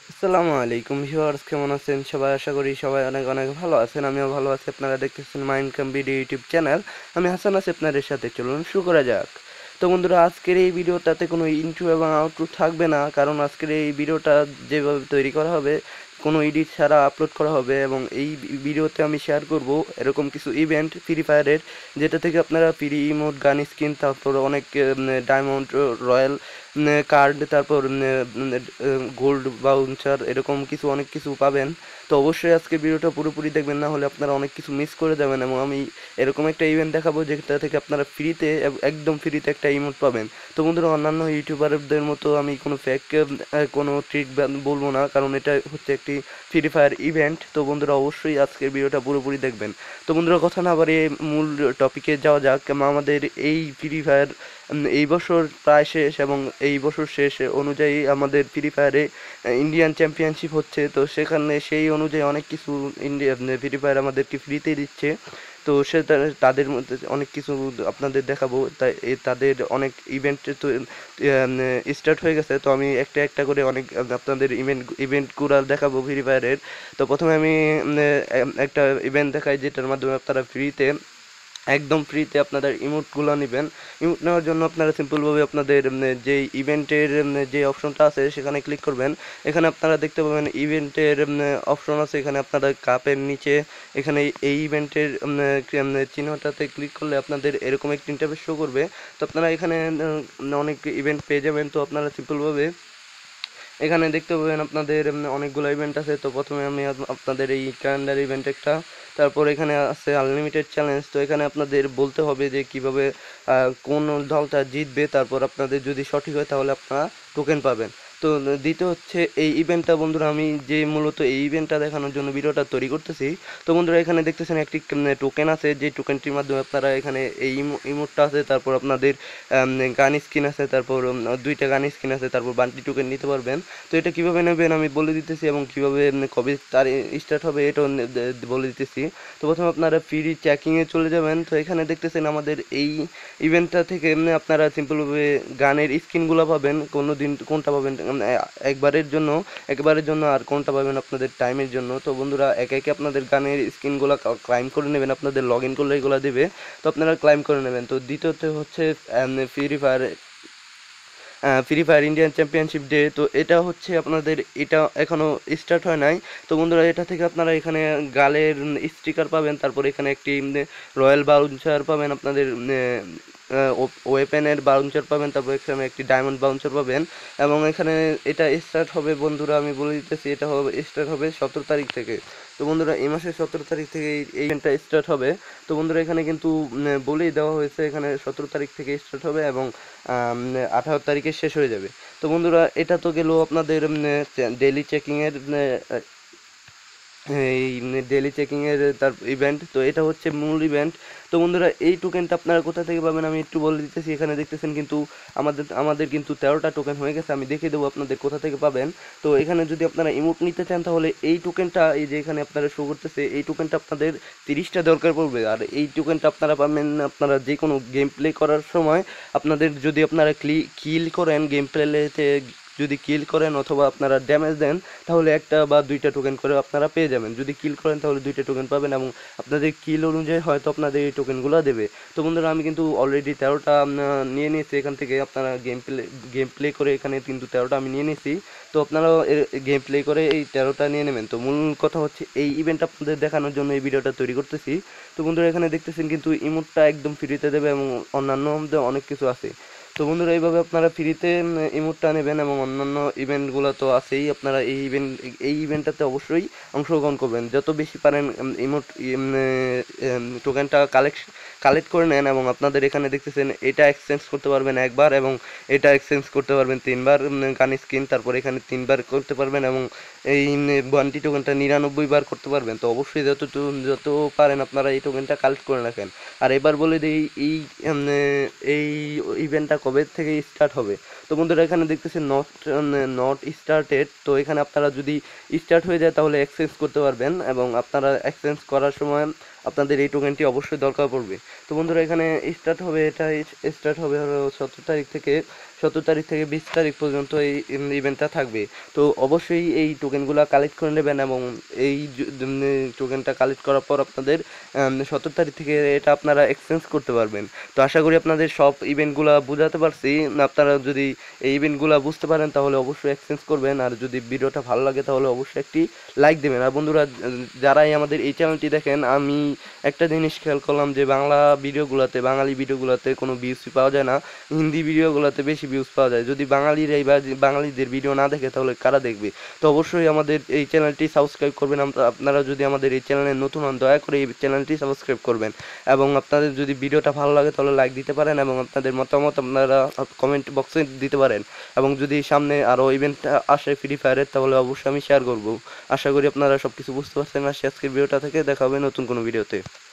আসসালামু আলাইকুম ভিউয়ার্স, কেমন আছেন সবাই? আশা করি সবাই অনেক অনেক ভালো আছেন। আমিও ভালো আছি। আপনারা দেখতেছেন my income video YouTube channel. আমি হাসান আছি আপনাদের সাথে। চলুন শুরু করা যাক। তো বন্ধুরা, আজকের এই ভিডিওটাতে কোনো ইন্ট্রো এবং আউটরো থাকবে না, কারণ আজকের এই ভিডিওটা যেভাবে তৈরি করা হবে কোনো এডিট ছাড়া আপলোড করা হবে, এবং এই ভিডিওতে আমি শেয়ার করব এরকম কিছু ইভেন্ট ফ্রি ফায়ারের, যেটা থেকে আপনারা ফ্রি ইমোট, গান স্কিন, তারপর অনেক ডায়মন্ড, রয়্যাল কার্ড, তারপর গোল্ড বাউচার, এরকম কিছু অনেক কিছু পাবেন। তো অবশ্যই আজকে ভিডিওটা পুরোপুরি দেখবেন, না হলে আপনারা অনেক কিছু মিস করে যাবেন। এবং আমি এরকম একটা ইভেন্ট দেখাবো যেটা থেকে আপনারা ফ্রিতে, একদম ফ্রিতে একটা ইমোট পাবেন। তো বন্ধুরা, অন্যান্য ইউটিউবারদের মতো আমি কোনো ফেক কোনো ট্রিক বলবো না, কারণ এটা হচ্ছে একটি ফ্রি ফায়ার ইভেন্ট। তো বন্ধুরা, অবশ্যই আজকের ভিডিওটা পুরোপুরি দেখবেন। তো বন্ধুরা, কথা না বাড়িয়ে মূল টপিকে যাওয়া যাক। আমাদের এই ফ্রি ফায়ার এই বছর প্রায় শেষ, এবং এই বছর শেষ অনুযায়ী আমাদের ফ্রি ফায়ারে ইন্ডিয়ান চ্যাম্পিয়নশিপ হচ্ছে। তো সেখানে সেই অনুযায়ী অনেক কিছু ইন্ডিয়া ফ্রি ফায়ার আমাদেরকে ফ্রিতে দিচ্ছে। তো তাদের মধ্যে অনেক কিছু আপনাদের দেখাবো। তাই তাদের অনেক ইভেন্ট তো স্টার্ট হয়ে গেছে। তো আমি একটা একটা করে অনেক আপনাদের ইভেন্টগুলো দেখাবো ফ্রি ফায়ারের। তো প্রথমে আমি একটা ইভেন্ট দেখাই, যেটার মাধ্যমে আপনারা ফ্রিতে, একদম ফ্রিতে আপনাদের ইমোটগুলো নেবেন। ইমোট নেওয়ার জন্য আপনারা সিম্পলভাবে আপনাদের যে ইভেন্টের যে অপশনটা আছে সেখানে ক্লিক করবেন। এখানে আপনারা দেখতে পাবেন ইভেন্টের অপশন আছে। এখানে আপনারা কাপের নিচে এখানে এই ইভেন্টের চিহ্নটাতে ক্লিক করলে আপনাদের এরকম একটি ইন্টারফেস শো করবে। তো আপনারা এখানে অনেক ইভেন্ট পেয়ে যাবেন। তো আপনারা সিম্পলভাবে এখানে দেখতে পাবেন আপনাদের অনেকগুলো ইভেন্ট আছে। তো প্রথমে আমি আপনাদের এই ক্যালেন্ডার ইভেন্ট একটা, তারপর এখানে আছে আনলিমিটেড চ্যালেঞ্জ। তো এখানে আপনাদের বলতে হবে যে কিভাবে কোন দলটা জিতবে, তারপর আপনাদের যদি সঠিক হয় তাহলে আপনারা টোকেন পাবেন। তো দ্বিতীয় হচ্ছে এই ইভেন্টটা। বন্ধুরা, আমি যে মূলত এই ইভেন্টটা দেখানোর জন্য ভিডিওটা তৈরি করতেছি। তো বন্ধুরা, এখানে দেখতেছেন একটি টোকেন আছে, যে টোকেনটির মাধ্যমে আপনারা এখানে এই ইমোটটা আছে, তারপর আপনাদের গান স্কিন আছে, তারপর দুইটা গান স্কিন আছে, তারপর বান্টি টোকেন নিতে পারবেন। তো এটা কিভাবে নেবেন আমি বলে দিতেছি, এবং কিভাবে কবে তার স্টার্ট হবে এটাও বলে দিতেছি। তো প্রথমে আপনারা ফ্রি চেকিংয়ে চলে যাবেন। তো এখানে দেখতেছেন আমাদের এই ইভেন্টটা থেকে আপনারা সিম্পলভাবে গানের স্কিনগুলো পাবেন। কোনো দিন কোনটা পাবেন একবারের জন্য, আর কোনটা পাবেন আপনাদের টাইমের জন্য। তো বন্ধুরা, একে একে আপনাদের গানের স্কিনগুলো ক্লাইম করে নেবেন। আপনাদের লগ ইন করলে এগুলো দেবে, তো আপনারা ক্লাইম করে নেবেন। তো দ্বিতীয়ত হচ্ছে free fire Indian championship day. তো এটা হচ্ছে আপনাদের, এটা এখনও স্টার্ট হয় নাই। তো বন্ধুরা, এটা থেকে আপনারা এখানে গালের স্টিকার পাবেন, তারপর এখানে একটি রয়্যাল বাউন্সার পাবেন, আপনাদের ওয়েপেনের বাউন্সার পাবেন, তারপর এখানে একটি ডায়মন্ড বাউন্সার পাবেন। এবং এখানে এটা স্টার্ট হবে, বন্ধুরা আমি বলে দিতেছি, এটা হবে স্টার্ট হবে 17 তারিখ থেকে। তো বন্ধুরা, এই মাসের 17 তারিখ থেকে এই ইভেন্টটা স্টার্ট হবে। তো বন্ধুরা, এখানে কিন্তু বলেই দেওয়া হয়েছে এখানে 17 তারিখ থেকে স্টার্ট হবে এবং 18 তারিখে শেষ হয়ে যাবে। তো বন্ধুরা, এটা তো গেল আপনাদের ডেইলি চেকিংয়ের এই ডেইলি চেকিংয়ের তার ইভেন্ট। তো এটা হচ্ছে মূল ইভেন্ট। তো বন্ধুরা, এই টোকেনটা আপনারা কোথা থেকে পাবেন আমি একটু বলে দিতেছি। এখানে দেখতেছেন কিন্তু আমাদের কিন্তু 13টা টোকেন হয়ে গেছে। আমি দেখিয়ে দেবো আপনাদের কোথা থেকে পাবেন। তো এখানে যদি আপনারা ইমোট নিতে চান, তাহলে এই টোকেনটা, এই যে এখানে আপনারা শো করতেছে, এই টোকেনটা আপনাদের 30টা দরকার পড়বে। আর এই টোকেনটা আপনারা পাবেন আপনারা যে কোনো গেম প্লে করার সময়। আপনাদের যদি আপনারা কিল করেন, গেম প্লেতে যদি কিল করেন অথবা আপনারা ড্যামেজ দেন, তাহলে একটা বা দুইটা টোকেন করে আপনারা পেয়ে যাবেন। যদি কিল করেন তাহলে দুইটা টোকেন পাবেন, এবং আপনাদের কিল অনুযায়ী হয়তো আপনাদের এই টোকেনগুলো দেবে। তো বন্ধুরা, আমি কিন্তু অলরেডি 13টা নিয়ে নিয়েছি এখান থেকে। আপনারা গেম প্লে করে এখানে কিন্তু 13টা আমি নিয়ে নিয়েছি। তো আপনারাও গেম প্লে করে এই 13টা নিয়ে নেবেন। তো মূল কথা হচ্ছে এই ইভেন্ট আপনাদের দেখানোর জন্য এই ভিডিওটা তৈরি করতেছি। তো বন্ধুরা, এখানে দেখতেছেন কিন্তু ইমোটটা একদম ফ্রিতে দেবে, এবং অন্যান্য অনেক কিছু আছে। তো বন্ধুরা, এইভাবে আপনারা ফ্রিতে ইমোটটা নেবেন, এবং অন্যান্য ইভেন্টগুলো তো আছেই। আপনারা এই ইভেন্টটাতে অবশ্যই অংশগ্রহণ করবেন। যত বেশি পারেন ইমোট টোকেনটা কালেক্ট করে নেন, এবং আপনাদের এখানে দেখতেছেন এটা এক্সচেঞ্জ করতে পারবেন একবার, এবং এটা এক্সচেঞ্জ করতে পারবেন 3বার গান স্কিন, তারপর এখানে 3বার করতে পারবেন, এবং এই বান্টি টোকেনটা 99বার করতে পারবেন। তো অবশ্যই যত পারেন আপনারা এই টোকেনটা কালেক্ট করে রাখেন। আর এবার বলে দিই এই ইভেন্টটা কবে থেকে স্টার্ট হবে। তো বন্ধুরা, এখানে দেখতেছেন নট স্টার্টেড। তো এখানে আপনারা যদি স্টার্ট হয়ে যায় তাহলে এক্সচেঞ্জ করতে পারবেন, এবং আপনারা এক্সচেঞ্জ করার সময় আপনাদের এই টোকেনটি অবশ্যই দরকার পড়বে। তো বন্ধুরা, এখানে স্টার্ট হবে, এটা স্টার্ট হবে হলো 17 তারিখ থেকে। 17 তারিখ থেকে 20 তারিখ পর্যন্ত এই ইভেন্টটা থাকবে। তো অবশ্যই এই টোকেনগুলো কালেক্ট করে নেবেন এবং এই টোকেনটা কালেক্ট করার পর আপনাদের 17 তারিখ থেকে এটা আপনারা এক্সচেঞ্জ করতে পারবেন। তো আশা করি আপনাদের সব ইভেন্টগুলো বোঝাতে পারছি। আপনারা যদি এই ইভেন্টগুলো বুঝতে পারেন তাহলে অবশ্যই এক্সচেঞ্জ করবেন, আর যদি ভিডিওটা ভালো লাগে তাহলে অবশ্যই একটি লাইক দেবেন। আর বন্ধুরা, যারাই আমাদের এই চ্যানেলটি দেখেন, আমি একটা জিনিস খেয়াল করলাম যে বাঙালি ভিডিওগুলোতে কোনো ভিউজ পাওয়া যায় না, হিন্দি ভিডিওগুলোতে বেশি ভিউজ পাওয়া যায়। যদি বাঙালিদের ভিডিও না দেখে তাহলে কারা দেখবে? তো অবশ্যই আমাদের এই চ্যানেলটি সাবস্ক্রাইব করবেন। আপনারা যদি আমাদের এই চ্যানেলে নতুন হন দয়া করে এই চ্যানেলটি সাবস্ক্রাইব করবেন, এবং আপনাদের যদি ভিডিওটা ভালো লাগে তাহলে লাইক দিতে পারেন এবং আপনাদের মতামত আপনারা কমেন্ট বক্সে দিতে পারেন। এবং যদি সামনে আরও ইভেন্ট আসে ফ্রি ফায়ারের তাহলে অবশ্যই আমি শেয়ার করব। আশা করি আপনারা সব কিছু বুঝতে পারছেন। আর আজকের ভিডিওটা থেকে দেখা হবে নতুন কোনো ভিডিওতে।